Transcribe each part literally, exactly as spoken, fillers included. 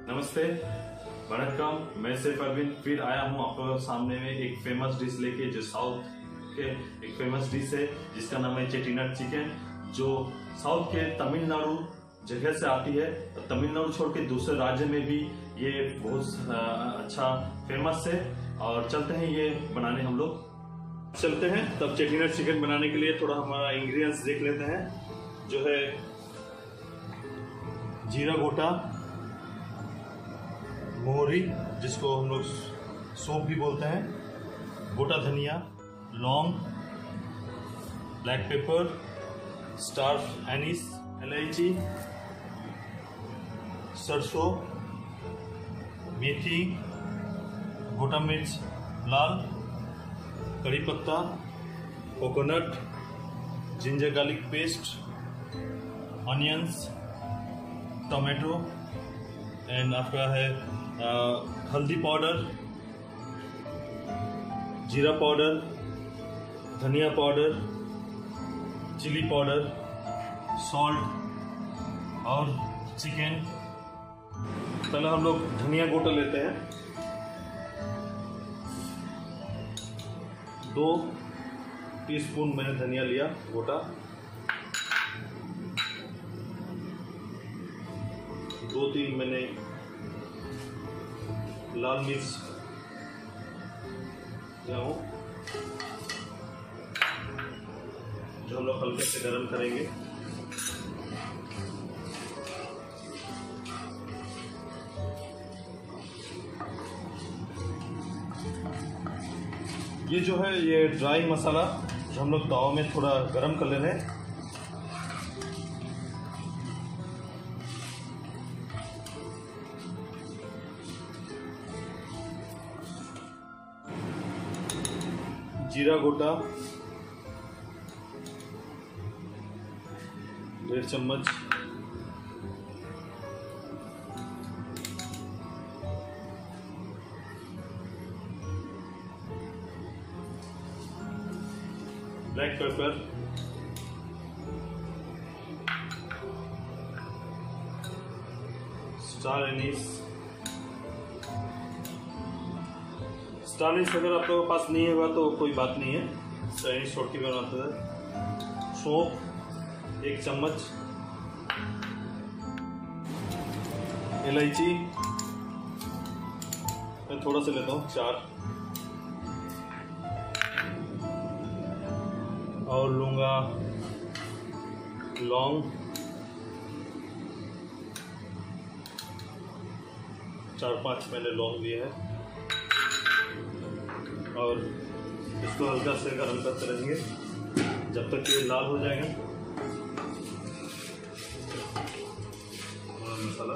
नमस्ते, वणक्कम। मैं सिर्फ अरविंद फिर आया हूँ आपके सामने में एक फेमस डिश लेके, जो साउथ के एक फेमस डिश है जिसका नाम है चेट्टीनड चिकन, जो साउथ के तमिलनाडु जगह से आती है। तो तमिलनाडु छोड़ के दूसरे राज्य में भी ये बहुत अच्छा फेमस है। और चलते हैं ये बनाने हम लोग चलते हैं। तब चेट्टीनड चिकन बनाने के लिए थोड़ा हमारा इंग्रेडिएंट्स देख लेते हैं। जो है जीरा गोटा, मोहरी जिसको हम लोग सौंफ भी बोलते हैं, गोटा धनिया, लौंग, ब्लैक पेपर, स्टार एनिस, इलायची, सरसों, मेथी, गोटा मिर्च लाल, कड़ी पत्ता, coconut, ginger garlic paste, onions, tomato and आपका है आ, हल्दी पाउडर, जीरा पाउडर, धनिया पाउडर, चिली पाउडर, सॉल्ट और चिकन। पहले हम लोग धनिया गोटा लेते हैं। दो टीस्पून मैंने धनिया लिया गोटा, दो तीन मैंने लाल मिर्च लिया हूँ, जो हम लोग हल्के से गरम करेंगे। ये जो है ये ड्राई मसाला जो हम लोग ताव में थोड़ा गरम कर ले रहे हैं। जीरा गोटा डेढ़ चम्मच, black pepper, star anise. Star anise अगर आप लोगों के पास नहीं होगा तो कोई बात नहीं है, स्टार एनिस छोड़ के बनाता है। सौंफ एक चम्मच, इलायची मैं थोड़ा सा लेता हूँ, चार, और लूंगा लौंग, चार पांच मैंने लौंग लिए हैं, और इसको हल्का से गरम करते रहेंगे जब तक ये लाल हो जाएगा। और मसाला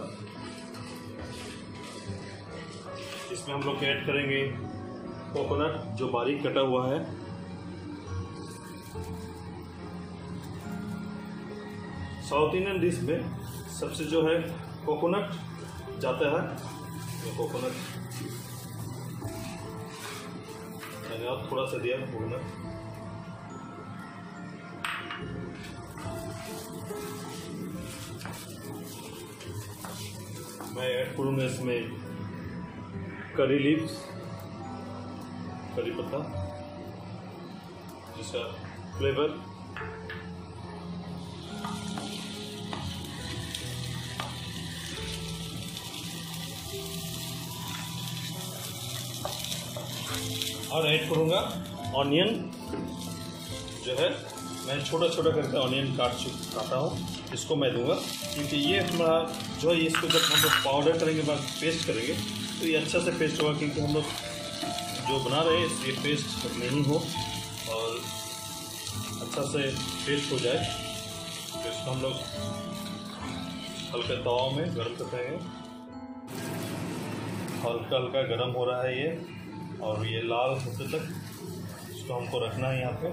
इसमें हम लोग ऐड करेंगे कोकोनट जो बारीक कटा हुआ है, साउथ इंडियन डिश में सबसे जो है कोकोनट जाता है। ये कोकोनट मैंने अब थोड़ा सा दिया कोकोनट। मैं ऐड करूँगा इसमें करी लीव्स, करी पत्ता जिसका फ्लेवर, और ऐड करूँगा ऑनियन, जो है मैं छोटा छोटा करके ऑनियन काट काटा हूँ, इसको मैं दूंगा क्योंकि ये हमारा जो है इसको जब हम लोग पाउडर करेंगे बाद पेस्ट करेंगे तो ये अच्छा से पेस्ट होगा, क्योंकि हम लोग जो बना रहे हैं ये पेस्ट नहीं हो और अच्छा से पेस्ट हो जाए। तो इसको हम लोग हल्के तवा में गर्म करते हैं। हल्का हल्का गर्म हो रहा है ये, और ये लाल होते तक इसको हमको रखना है। यहाँ पे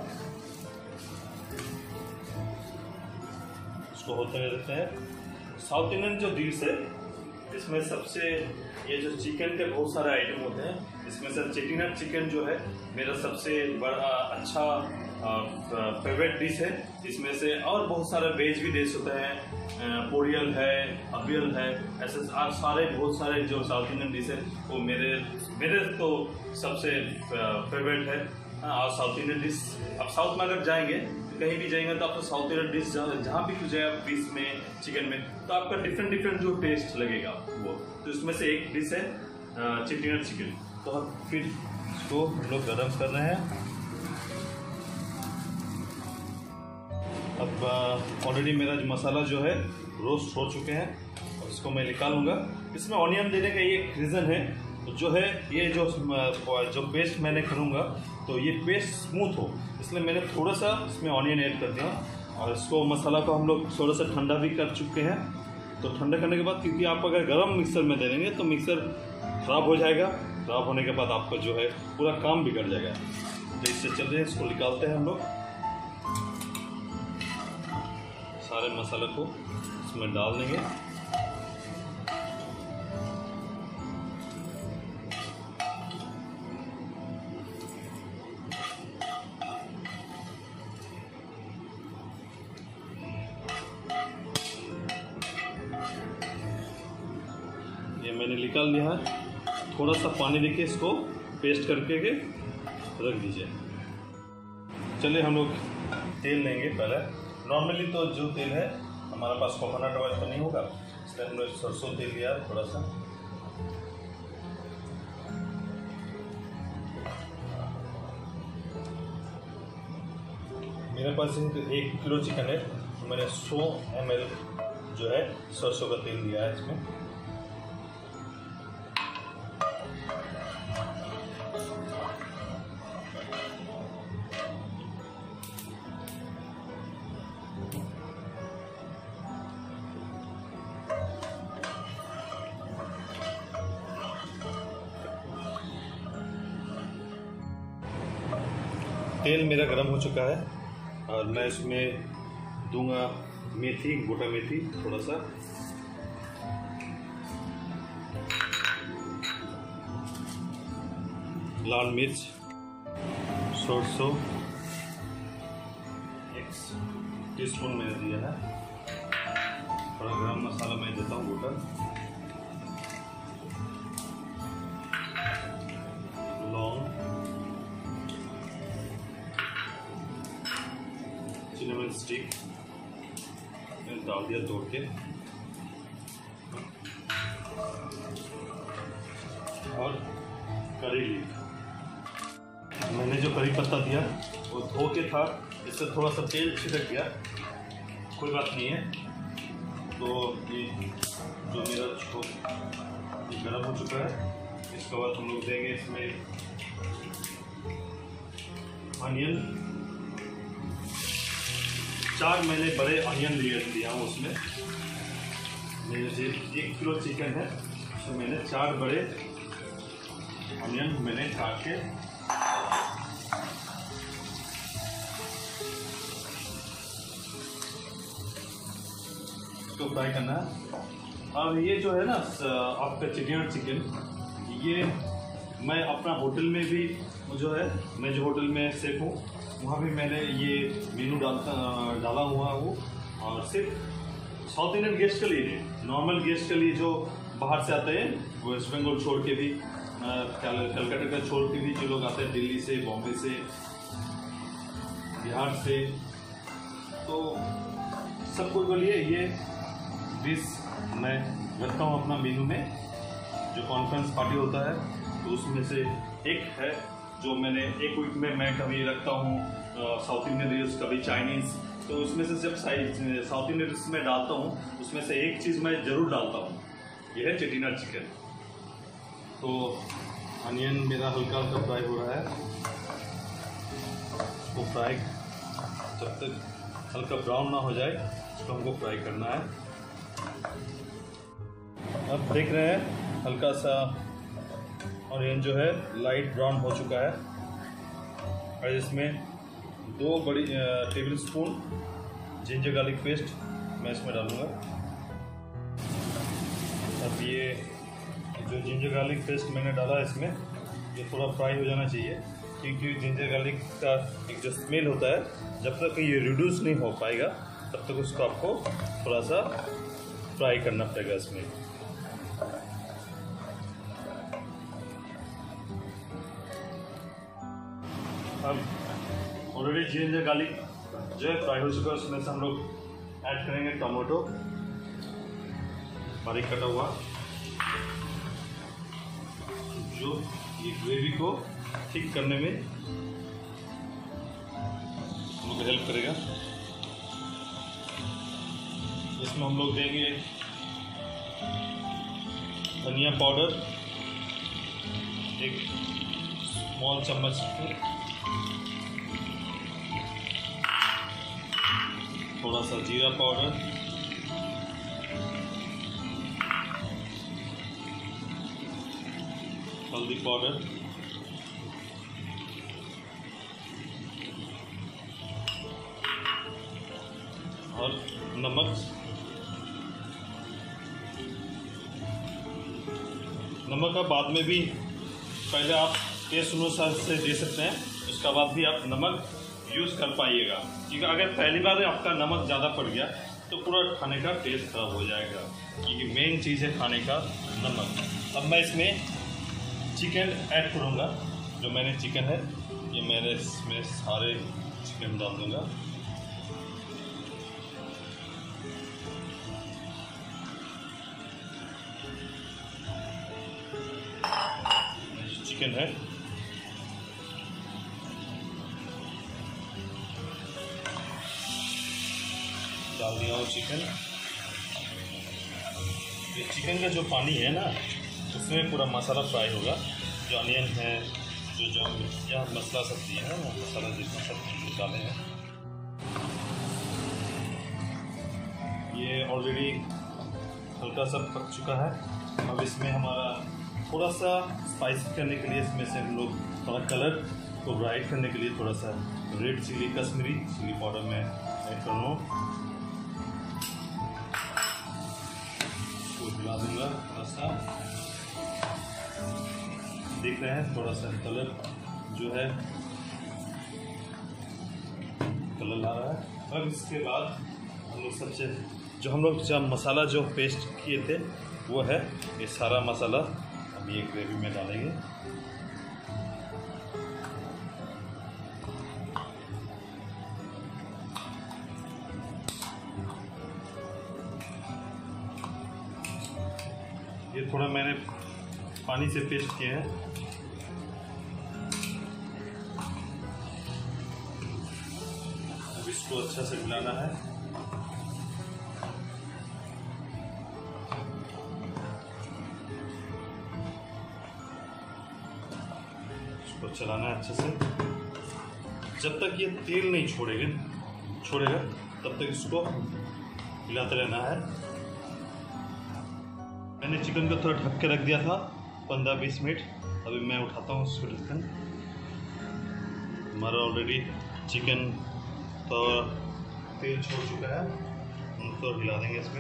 इसको होते रहते हैं। साउथ इंडियन जो डिश है इसमें सबसे ये जो चिकन के बहुत सारे आइटम होते हैं, इसमें से चेट्टीनड चिकन जो है मेरा सबसे बड़ा अच्छा फेवरेट डिश है। इसमें से और बहुत सारे वेज भी डिश होते हैं, पोरियल है, अबियल है, ऐसे सारे बहुत सारे जो साउथ इंडियन डिश है वो मेरे मेरे तो सबसे फेवरेट है। और साउथ इंडियन डिश, अब साउथ में अगर जाएंगे कहीं भी जाएंगे तो आपको साउथ इंडियन डिश जहाँ भी कुछ जाए, फिश में, चिकन में, तो आपका डिफरेंट डिफरेंट जो टेस्ट लगेगा वो, तो इसमें से एक डिश है चेट्टिनाड चिकन। तो हम फिर इसको हम लोग गरम कर रहे हैं। अब ऑलरेडी मेरा जो मसाला जो है रोस्ट हो चुके हैं और इसको मैं निकालूंगा। इसमें ऑनियन देने का ये एक रीज़न है जो है, ये जो जो पेस्ट मैंने करूँगा तो ये पेस्ट स्मूथ हो, इसलिए मैंने थोड़ा सा इसमें ऑनियन ऐड कर दिया। और इसको मसाला को हम लोग थोड़ा सा ठंडा भी कर चुके हैं। तो ठंडा करने के बाद, क्योंकि आप अगर गरम मिक्सर में दे देंगे तो मिक्सर ख़राब हो जाएगा, ख़राब होने के बाद आपका जो है पूरा काम बिगड़ जाएगा। तो इससे चल रहे हैं, इसको निकालते हैं हम लोग। सारे मसाले को इसमें डाल देंगे। ये मैंने निकाल लिया है। थोड़ा सा पानी देके इसको पेस्ट करके के रख दीजिए। चलिए हम लोग तेल लेंगे पहले। नॉर्मली तो जो तेल है हमारे पास कोकोनट ऑयल तो नहीं होगा, इसलिए हम लोग सरसों तेल लिया थोड़ा सा। मेरे पास एक किलो चिकन है तो मैंने सौ एम एल जो है सरसों का तेल लिया है इसमें। तेल मेरा गर्म हो चुका है और मैं इसमें दूंगा मेथी, गोटा मेथी थोड़ा सा, लाल मिर्च, सरसों एक टीस्पून मैंने दिया है, थोड़ा गरम मसाला मैं देता हूँ गोटा, लौंग, चिनामन स्टिक मैंने डाल दिया तोड़ के, और करी लीफ। मैंने जो करी पत्ता दिया वो धो के था, इससे थोड़ा सा तेल छिटक गया, कोई बात नहीं है। तो ये जो मेरा छोक गर्म हो चुका है, इसके बाद हम लोग देंगे इसमें अनियन। चार मैंने बड़े अनियन लिए दिया हूँ उसमें। मेरे से एक किलो चिकन है तो मैंने चार बड़े अनियन मैंने काट के इसको फ्राई करना है। और ये जो है ना आपका चेट्टिनाड चिकन, ये मैं अपना होटल में भी जो है, मैं जो होटल में सेफ हूँ वहाँ भी मैंने ये मेनू डालता डाला हुआ हूँ। और सिर्फ साउथ इंडियन गेस्ट के लिए नहीं, नॉर्मल गेस्ट के लिए जो बाहर से आते हैं, वेस्ट बंगाल छोड़ के भी, कलकत्ता का छोड़ के भी जो लोग आते हैं, दिल्ली से, बॉम्बे से, बिहार से, तो सबको के लिए ये डिश मैं रखता हूँ अपना मेनू में। जो कॉन्फ्रेंस पार्टी होता है तो उसमें से एक है जो मैंने एक वीक में मैं कभी रखता हूँ साउथ इंडियन डिश, कभी चाइनीज़। तो उसमें से जब साउथ इंडियन डिश में डालता हूँ उसमें से एक चीज़ मैं ज़रूर डालता हूँ, ये है चेट्टिनाड चिकन। तो अनियन मेरा हल्का हल्का फ्राई हो रहा है, उसको फ्राई जब तक हल्का ब्राउन ना हो जाए उसको हमको फ्राई करना है। अब देख रहे हैं हल्का सा ऑनियन जो है लाइट ब्राउन हो चुका है और इसमें दो बड़ी tablespoon ginger garlic paste मैं इसमें डालूँगा। अब ये जो जिंजर गार्लिक पेस्ट मैंने डाला है इसमें, ये थोड़ा फ्राई हो जाना चाहिए। क्योंकि जिंजर गार्लिक का एक जो स्मेल होता है, जब तक ये रिड्यूस नहीं हो पाएगा तब तक उसको आपको थोड़ा सा फ्राई करना पड़ेगा इसमें। अब ऑलरेडी जिंजर गार्लिक जो है फ्राई हो चुका है, उसमें से हम लोग ऐड करेंगे टमाटो बारीक कटा हुआ, जो ये ग्रेवी को थिक करने में हम लोग हेल्प करेगा। इसमें हम लोग देंगे धनिया पाउडर एक स्मॉल चम्मच, थोड़ा सा जीरा पाउडर, हल्दी पाउडर, और नमक। नमक का बाद में भी, पहले आप टेस्ट अनुसार से दे सकते हैं, उसका बाद भी आप नमक यूज़ कर पाइएगा, क्योंकि अगर पहली बार आपका नमक ज़्यादा पड़ गया तो पूरा खाने का टेस्ट खराब हो जाएगा, क्योंकि मेन चीज़ है खाने का नमक। अब मैं इसमें चिकन ऐड करूँगा, जो मैंने चिकन है ये मैंने इसमें सारे चिकन डाल दूँगा। चिकन है डाल दिया हूँ चिकन। ये चिकन का जो पानी है ना, उसमें पूरा मसाला फ्राई होगा, जो अनियन है, जो जो यहाँ मसाला सब दिया है ना, मसाला जितना सब डाले हैं। ये ऑलरेडी हल्का सा पक चुका है। अब इसमें हमारा थोड़ा सा स्पाइसी करने के लिए इसमें से हम लोग थोड़ा कलर को ब्राइट करने के लिए थोड़ा सा red chilli, Kashmiri chilli powder में ऐड कर रहा हूँ। मिला दूंगा थोड़ा सा, देख रहे हैं थोड़ा सा कलर जो है कलर ला रहा है। अब इसके बाद हम लोग सबसे जो हम लोग जब मसाला जो पेस्ट किए थे वो है ये सारा मसाला हम ये ग्रेवी में डालेंगे। ये थोड़ा मैंने पानी से पेस्ट किया है। अब इसको अच्छा से मिलाना है। इसको चलाना है अच्छे से, जब तक ये तेल नहीं छोड़ेगा छोड़ेगा तब तक इसको हिलाते रहना है। मैंने चिकन को थोड़ा ढक के रख दिया था पंद्रह बीस मिनट। अभी मैं उठाता हूँ उसको ढक्कन। हमारा ऑलरेडी चिकन तो तेल छोड़ चुका है, हम तो हिला देंगे इसमें।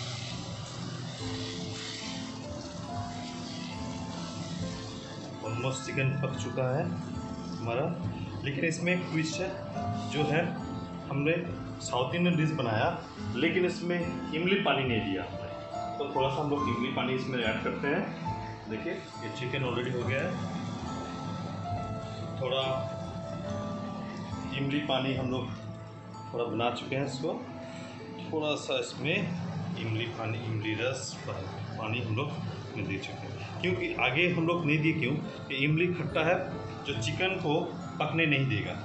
ऑलमोस्ट चिकन पक चुका है हमारा, लेकिन इसमें एक ट्विस्ट है जो है हमने साउथ इंडियन डिश बनाया लेकिन इसमें इमली पानी नहीं दिया, तो थोड़ा सा हम लोग इमली पानी इसमें ऐड करते हैं। देखिए ये चिकन ऑलरेडी हो गया है। थोड़ा इमली पानी हम लोग थोड़ा बना चुके हैं इसको, थोड़ा सा इसमें इमली पानी इमली रस पानी हम लोग में दे चुके हैं, क्योंकि आगे हम लोग नहीं दिए क्यों कि इमली खट्टा है जो चिकन को पकने नहीं देगा।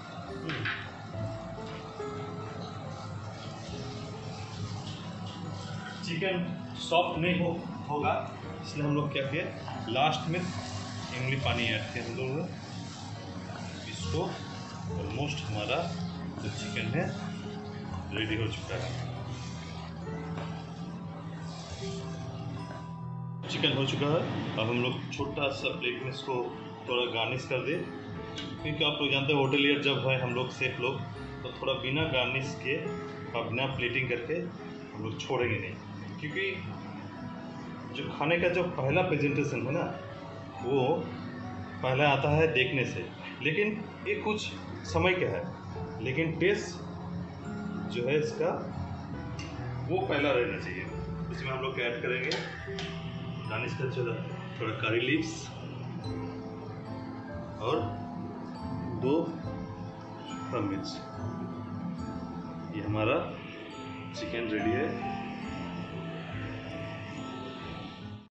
चिकन सॉफ्ट नहीं हो होगा इसलिए हम लोग क्या किए, लास्ट में इमली पानी ऐड किया हम लोग। इसको ऑलमोस्ट हमारा जो चिकन है रेडी हो चुका है। चिकन हो चुका है। अब हम लोग छोटा सा प्लेट में इसको थोड़ा गार्निश कर दे, क्योंकि आप लोग जानते हैं होटलियर जब है हम लोग सेफ लोग, तो थोड़ा बिना गार्निश के और बिना प्लेटिंग करके हम लोग छोड़ेंगे नहीं, क्योंकि जो खाने का जो पहला प्रेजेंटेशन है ना वो पहला आता है देखने से, लेकिन ये कुछ समय का है, लेकिन टेस्ट जो है इसका वो पहला रहना चाहिए। इसमें हम लोग ऐड करेंगे गार्निश का थोड़ा थोड़ा करी लीव्स और दो मिर्च। ये हमारा चिकन रेडी है।